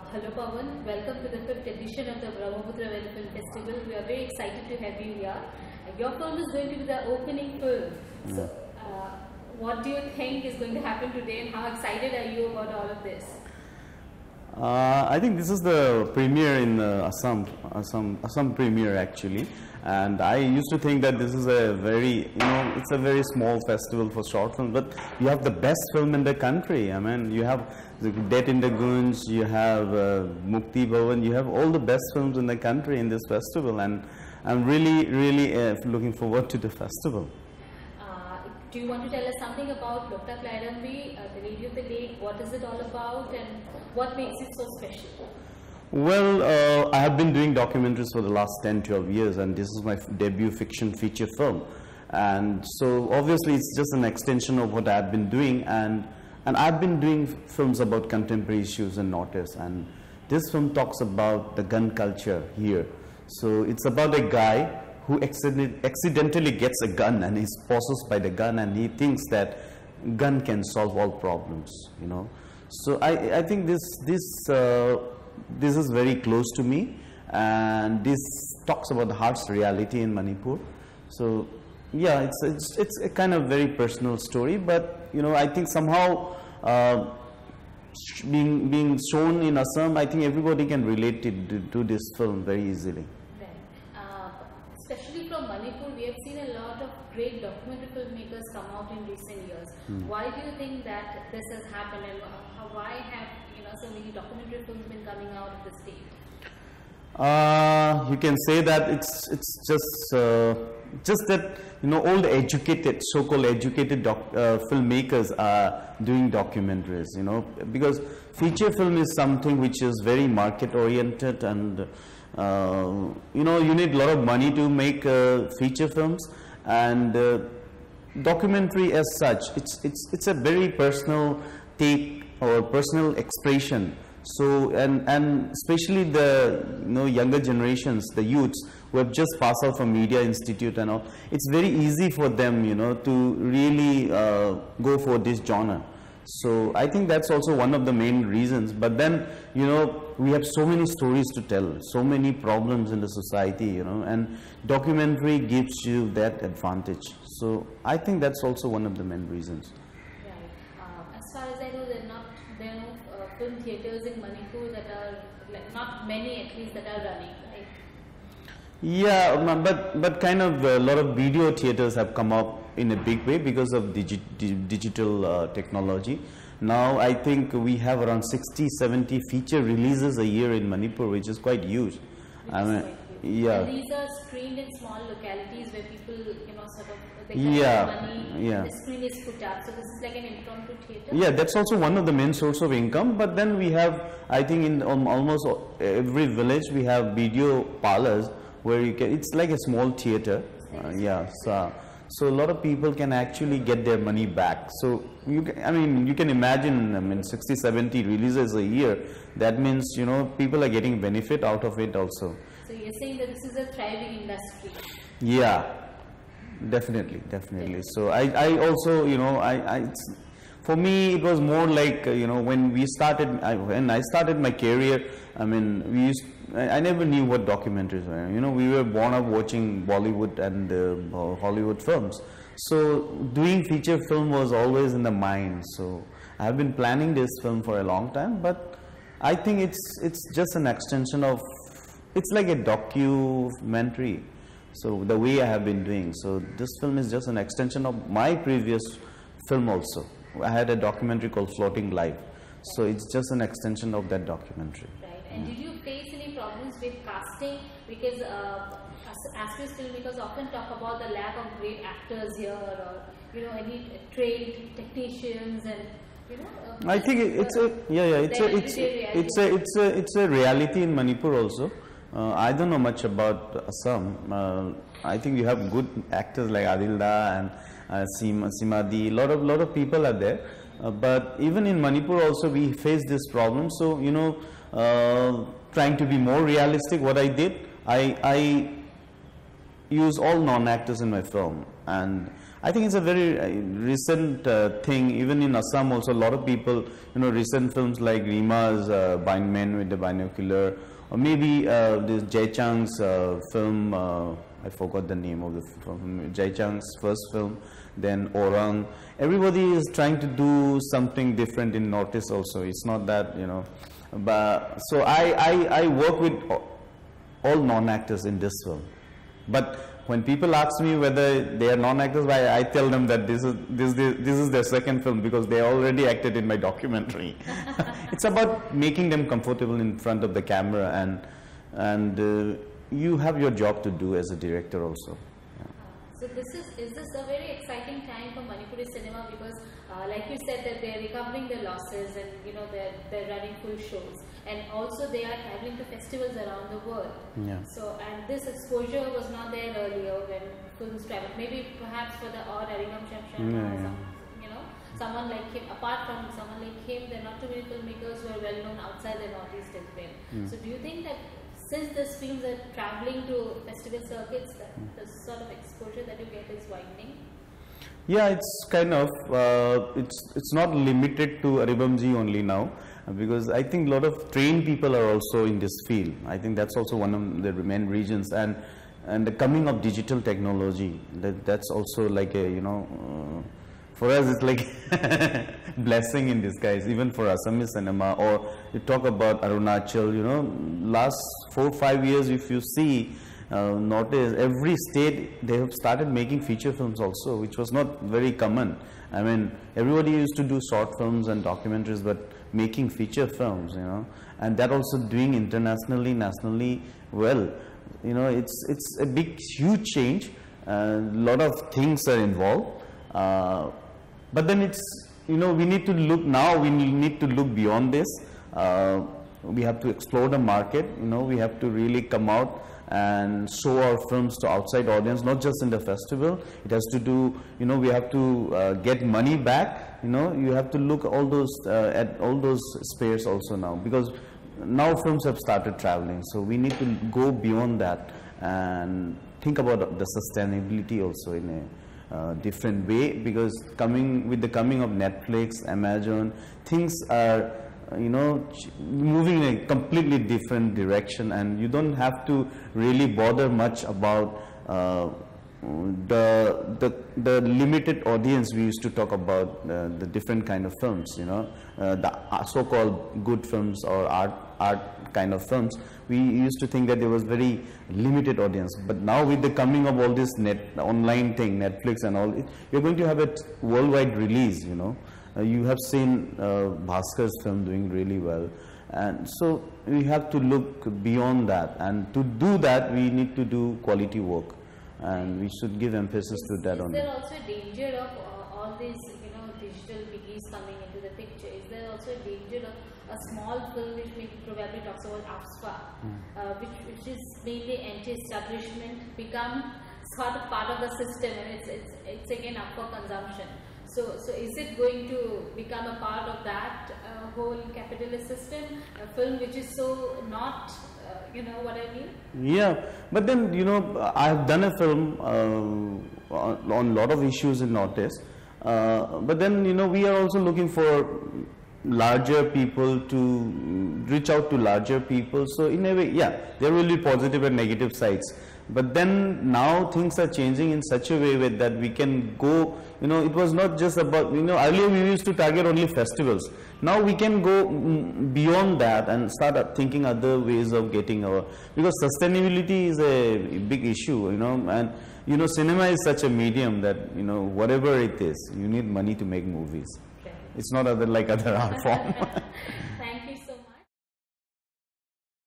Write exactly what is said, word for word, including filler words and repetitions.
hello Pavan, welcome to the fifth edition of the Brahmaputra Valley Film Festival. We are very excited to have you here. Your film is going to be the opening film. Mm. So, uh, what do you think is going to happen today, and how excited are you about all of this? Uh, I think this is the premiere in uh, Assam, Assam, Assam premiere actually, and I used to think that this is a very, you know, it's a very small festival for short film, but you have the best film in the country. I mean, you have the Death in the Gunj, you have uh, Mukti Bhavan, you have all the best films in the country in this festival, and I'm really, really uh, looking forward to the festival. Do you want to tell us something about Loktak Lairambee, uh, the Lady of the Lake? What is it all about, and what makes it so special? Well, uh, I have been doing documentaries for the last ten, twelve years, and this is my debut fiction feature film. And so obviously it's just an extension of what I've been doing, and, and I've been doing films about contemporary issues and notice, and this film talks about the gun culture here. So it's about a guy who accidentally gets a gun and is possessed by the gun, and he thinks that gun can solve all problems, you know. So I, I think this, this, uh, this is very close to me, and this talks about the harsh reality in Manipur. So yeah, it's, it's, it's a kind of very personal story, but you know, I think somehow uh, being, being shown in Assam, I think everybody can relate to, to, to this film very easily. Especially from Manipur, we have seen a lot of great documentary filmmakers come out in recent years. Mm. Why do you think that this has happened, and how, why have you know so many documentary films been coming out of the state? Uh, you can say that it's it's just uh, just that you know all the educated, so-called educated doc, uh, filmmakers are doing documentaries. You know, because feature film is something which is very market-oriented, and Uh, you know, you need a lot of money to make uh, feature films, and uh, documentary as such, it's, it's, it's a very personal take or personal expression. So, and, and especially the you know, younger generations, the youths who have just passed out from Media Institute and all, it's very easy for them, you know, to really uh, go for this genre. So I think that's also one of the main reasons. But then, you know, we have so many stories to tell, so many problems in the society, you know, and documentary gives you that advantage. So I think that's also one of the main reasons. Right. Uh, as far as I know, there are not there are no uh, film theaters in Manipur that are like, not many at least that are running, right? Yeah, but but kind of a lot of video theaters have come up in a big way because of digi digital uh, technology. Now I think we have around sixty, seventy feature releases a year in Manipur, which is quite huge. Which I mean, yeah. And these are screened in small localities where people, you know, sort of they can yeah, money. Yeah. The screen is put up, so this is like an impromptu theater. Yeah, that's also one of the main source of income. But then we have, I think, in um, almost every village we have video parlors where you can. It's like a small theater. Uh, yeah. So. So a lot of people can actually get their money back. So you can, I mean, you can imagine, I mean, sixty, seventy releases a year. That means, you know, people are getting benefit out of it also. So you're saying that this is a thriving industry? Yeah, definitely, definitely. So I, I also, you know, I, I it's, for me, it was more like, uh, you know, when we started, I, when I started my career, I mean, we used, I, I never knew what documentaries were. You know, we were born up watching Bollywood and uh, Hollywood films. So doing feature film was always in the mind. So I have been planning this film for a long time, but I think it's, it's just an extension of, it's like a documentary. So the way I have been doing. So this film is just an extension of my previous film also. I had a documentary called Floating Life. So it's just an extension of that documentary. Right. And did you face any problems with casting? Because uh, as filmmakers often talk about the lack of great actors here, or you know, any trained technicians, and you know. Uh, I think it's a yeah yeah it's a it's it's a it's a it's a reality in Manipur also. Uh, I don't know much about Assam. Uh, I think you have good actors like Adilda and uh, Sima, Simadi. A lot of lot of people are there. Uh, but even in Manipur also we face this problem. So you know, uh, trying to be more realistic, what I did, I I use all non-actors in my film, and I think it's a very uh, recent uh, thing. Even in Assam, also a lot of people, you know, recent films like Rima's uh, Bind Men with the Binocular, or maybe uh, this Jai Chang's uh, film. Uh, I forgot the name of the film. Jai Chang's first film. Then Orang. Everybody is trying to do something different in Northeast also. It's not that, you know. But so I I, I work with all non-actors in this film. But when people ask me whether they are non-actors, I, I tell them that this is this, this this is their second film because they already acted in my documentary. It's about making them comfortable in front of the camera, and and uh, you have your job to do as a director also. Yeah. So this is is this a very exciting time for Manipuri cinema, because uh, like you said that they are recovering their losses, and you know they're they're running full shows, and also they are traveling to festivals around the world. Yeah. So and this exposure was not there earlier when films traveled. Maybe perhaps for the odd Haobam Paban Yeah, or yeah. some, you know, someone like him. Apart from someone like him, there are not too many filmmakers who are well known outside the Northeast as well. Mm. So do you think that since these films are traveling to festival circuits, that Mm. the sort of exposure that you get is widening? Yeah, it's kind of uh, it's it's not limited to Haobamji only now, uh, because I think a lot of trained people are also in this field. I think that's also one of the main reasons, and and the coming of digital technology, that that's also like a, you know, uh, for us it's like blessing in disguise, even for Assamese cinema. Or you talk about Arunachal, you know, last four five years, if you see. Uh, notice every state they have started making feature films also, which was not very common. I mean, everybody used to do short films and documentaries, but making feature films, you know, and that also doing internationally, nationally well. You know, it's it's a big, huge change. A lot of things are involved, uh, but then it's, you know, we need to look now. We need to look beyond this. Uh, we have to explore the market. You know, we have to really come out and show our films to outside audience, not just in the festival. It has to do, you know, we have to uh, get money back. You know, you have to look all those uh, at all those spheres also now, because now films have started traveling. So we need to go beyond that and think about the sustainability also in a uh, different way, because coming with the coming of Netflix, Amazon, things are, you know, moving in a completely different direction, and you don't have to really bother much about uh, the, the the limited audience we used to talk about, uh, the different kind of films, you know, uh, the so-called good films or art art kind of films. We used to think that there was very limited audience, but now with the coming of all this net online thing, Netflix and all, you're going to have a worldwide release, you know. Uh, you have seen uh, Bhaskar's film doing really well, and so we have to look beyond that, and to do that we need to do quality work, and we should give emphasis Is, to that is only. there also a danger of uh, all these, you know, digital biggies coming into the picture? Is there also a danger of a small film which maybe probably talks about AFSFA, mm. uh, which, which is mainly anti-establishment, become sort of part of the system, and it's, it's, it's again up for consumption? So, so is it going to become a part of that uh, whole capitalist system, a film which is so not, uh, you know what I mean? Yeah, but then, you know, I have done a film uh, on, on a lot of issues in Northeast, uh, but then, you know, we are also looking for larger people, to reach out to larger people. So in a way, yeah, there will be positive and negative sides. But then now things are changing in such a way with that we can go, you know, it was not just about, you know, earlier we used to target only festivals. Now we can go beyond that and start thinking other ways of getting our, because sustainability is a big issue, you know, and, you know, cinema is such a medium that, you know, whatever it is, you need money to make movies. Okay. It's not other like other art form.